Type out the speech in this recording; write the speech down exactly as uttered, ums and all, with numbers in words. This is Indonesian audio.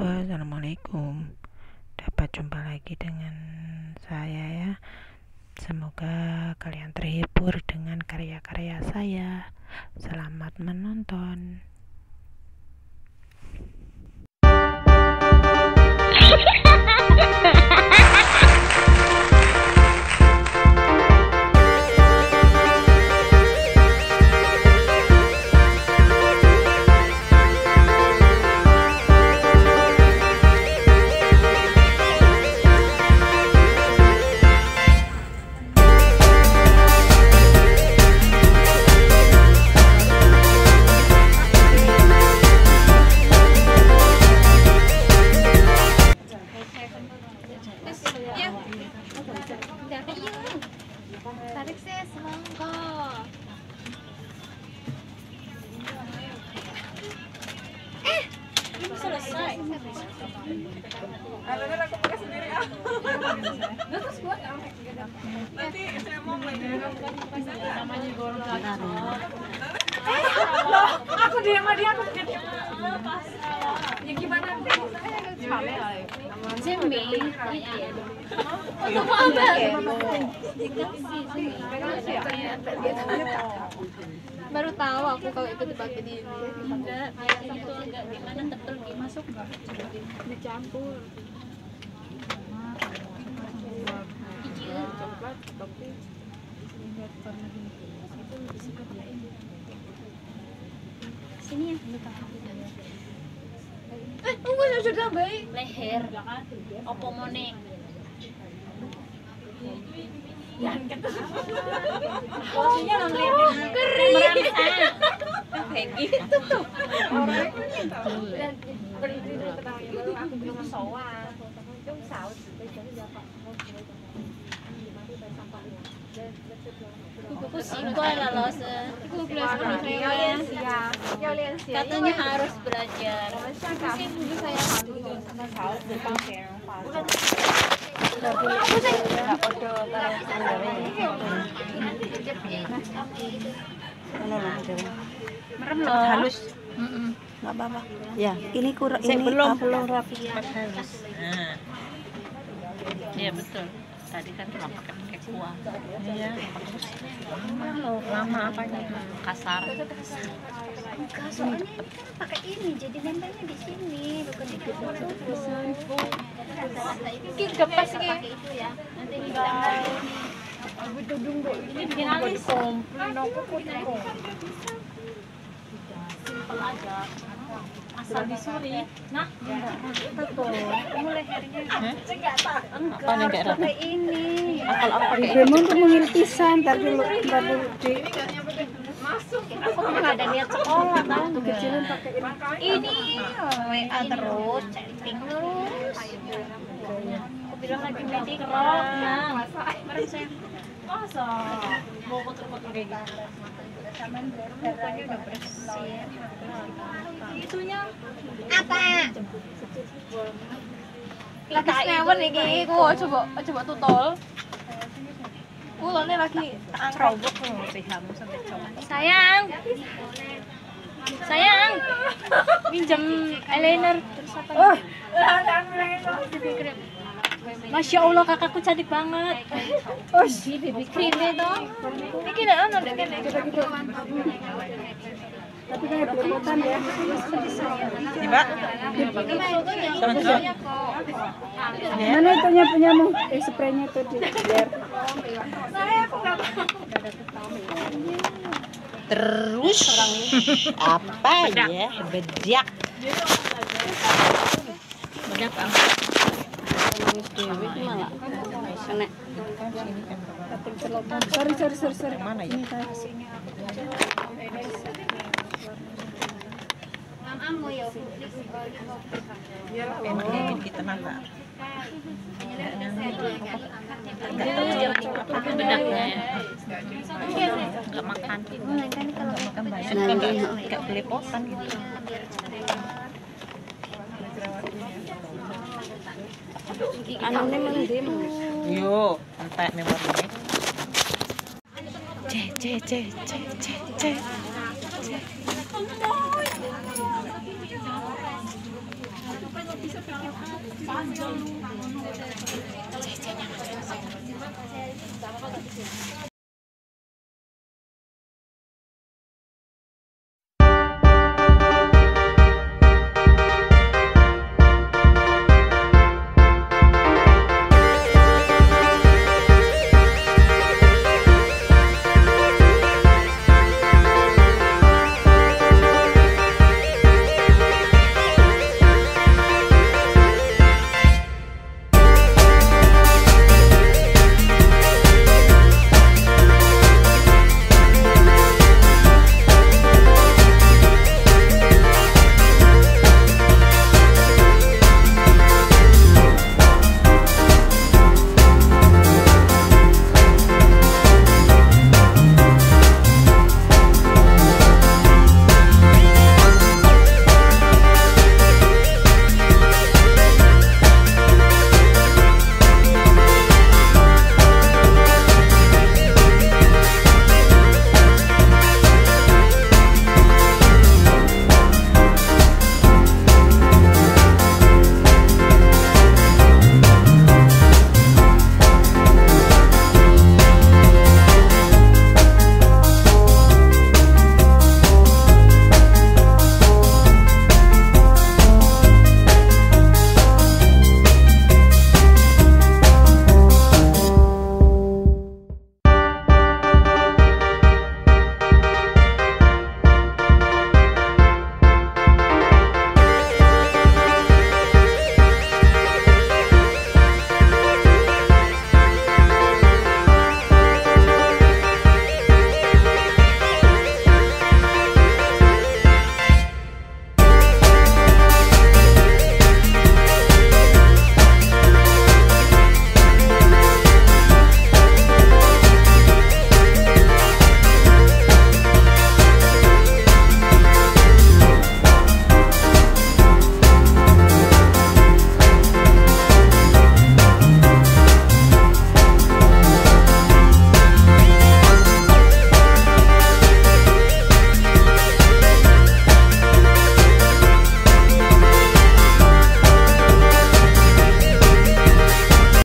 Halo, assalamualaikum. Dapat jumpa lagi dengan saya ya. Semoga kalian terhibur dengan karya-karya saya. Selamat menonton. Tarik sis, monggo. Eh, belum selesai. Alurnya aku pakai sendiri ah. Terus gua nanti saya mau namanya gorong kacang. Eh, loh, aku dia sama dia aku pakai dia. Ya gimana? Jembe. Baru tahu aku kalau itu dipakai di ini. Enggak, itu enggak gimana betul dimasuk dicampur. Coklat tapi Sini ya. Eh, tunggu saya sudah baik. Leher. Opo mone? Posisinya non leher. Kering. Kayak gitu tuh. dan berdiri di tengah itu aku belum sowan. Trong sáu Buku sekolah lah loh se. Katanya harus belajar. Sih dulu saya Merem loh. Halus. Nggak apa-apa. Ya, ini kurang Saya ini belum. ah, belum rapi. Halus. Nah. Iya betul. Tadi kan cuma pakai pakai kuah. Iya. Lama loh. Lama apanya? Kasar. enggak, soalnya ini kan pakai ini jadi nempelnya di sini bukan di kuku. Ini gepas pakai itu ya. Nanti ditambah ini. Ini bikin alis. Komplain aku potong. Simpel aja. Asal disuri. Nah, kita tuh. Kamu lehernya. Apa nih kayak Pakai ini. akal apa demo untuk mengiltisan ntar dulu ntar dulu di Aku nggak ada niat sekolah tahu nggak? kecilin pakai ini. Ini W A terus, chatting terus. Aku bilang lagi meeting Kerok, kan. nah. Merem saya. Masa? Mau kotor-kotor kayak gitu. Mukanya udah bersih. Itunya. Apa? Lagi snewer iki, ku coba coba tutol. Kulone lagi Cerobok loh, sihamu sampai cowok. sayang. Sayang. Minjem eyeliner terus apa? Oh, Masya Allah kakakku cantik banget. oh, Baby cream itu. Iki nek ono nek kene. tapi kayak belepotan ya. Tiba. Fotonya kok. Mana itunya punyamu? Eh, spraynya itu di biar. Terus apa ya? Bedak. Bedak apa? Dewi malah kena. Sorry, sorry, sorry, sorry. Mana ya? Ini kan. Mamamu ya. Bikin kita nangka. Bedaknya ya. Enggak makan. Kan kalau Makan banyak kan enggak belepotan gitu. Anu ini mendem. Yo, entek memorinya. C C C C C C. C.